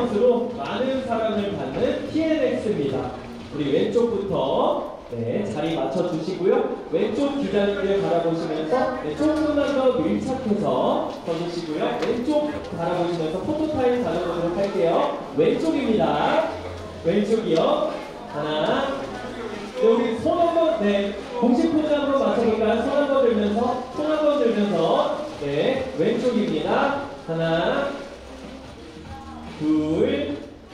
선수로 많은 사랑을 받는 TNX입니다. 우리 왼쪽부터 자리 맞춰주시고요. 왼쪽 기자님들 바라보시면서 조금만 더 밀착해서 서주시고요. 왼쪽 바라보시면서 포토타임 가져보도록 할게요. 왼쪽입니다. 왼쪽이요. 하나. 우리 손 한번, 공식 포즈 한번 맞춰볼까요? 손 한번 들면서, 손 한번 들면서, 왼쪽입니다. 하나, 둘,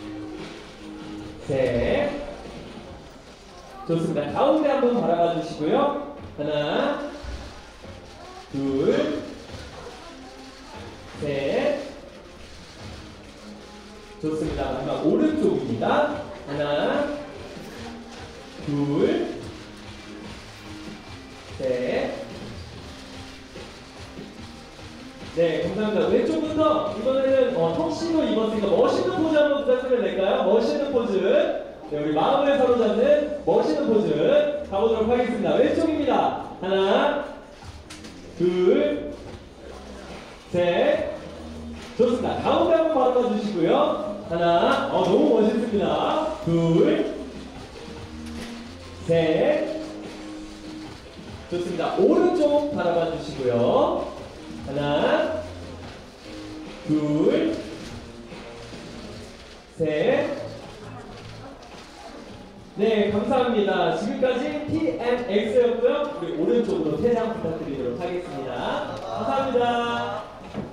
셋. 좋습니다. 가운데 한번 바라봐 주시고요. 하나, 둘, 셋. 좋습니다. 마지막 오른쪽입니다. 하나, 둘, 셋. 네, 감사합니다. 왼쪽부터 이번에는 턱시도 입었으니까 멋있는 포즈 한번 부탁드려도 될까요? 멋있는 포즈. 네, 우리 마음을 사로잡는 멋있는 포즈 가보도록 하겠습니다. 왼쪽입니다. 하나, 둘, 셋. 좋습니다. 가운데 한번 바라봐 주시고요. 하나, 너무 멋있습니다. 둘, 셋. 좋습니다. 오른쪽 바라봐 주시고요. 하나, 둘, 셋. 네, 감사합니다. 지금까지 TNX였고요. 우리 오른쪽으로 퇴장 부탁드리도록 하겠습니다. 감사합니다.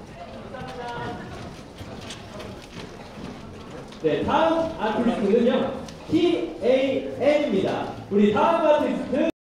네, 다음 아티스트는요, TAN입니다. 우리 다음 아티스트